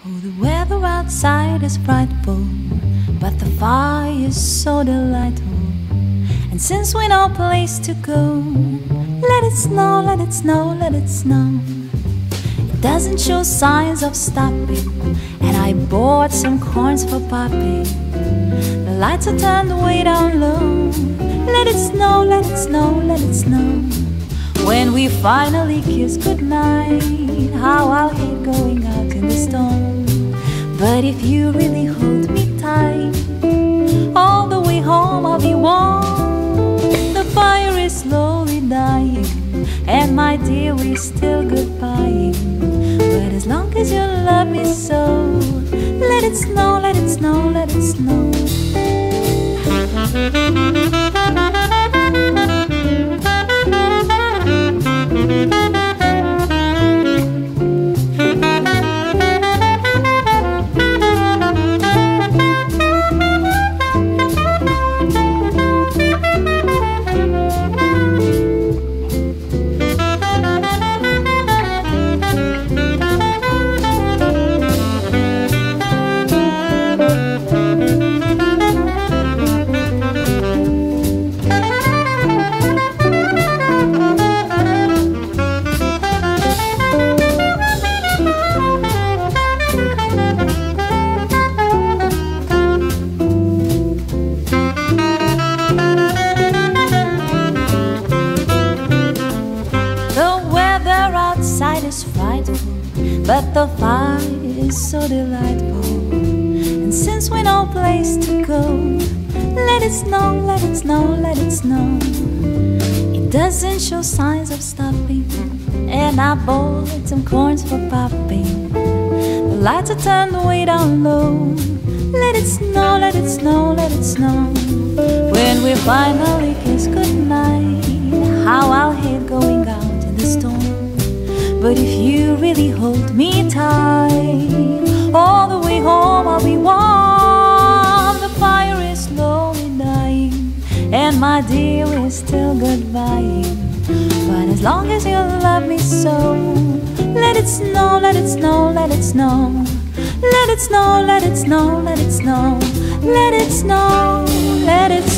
Oh, the weather outside is frightful, but the fire is so delightful. And since we no place to go, let it snow, let it snow, let it snow. It doesn't show signs of stopping, and I bought some corns for popping. The lights are turned way down low. Let it snow, let it snow, let it snow. When we finally kiss goodnight, how I'll hate going out in the storm. But if you really hold me tight, all the way home I'll be warm. The fire is slowly dying, and my dear, we're still goodbying. But as long as you love me so, let it snow, let it snow, let it snow. Outside is frightful, but the fire is so delightful. And since we no place to go, let it snow, let it snow, let it snow. It doesn't show signs of stopping, and I bought some corns for popping. The lights are turned way down low. Let it snow, let it snow, let it snow. When we finally kiss goodnight, how I'll hate going out in the storm. But if you really hold me tight, all the way home I'll be warm. The fire is slowly dying, and my dear, we're still goodbying. But as long as you love me so, let it snow, let it snow, let it snow. Let it snow, let it snow, let it snow. Let it snow, let it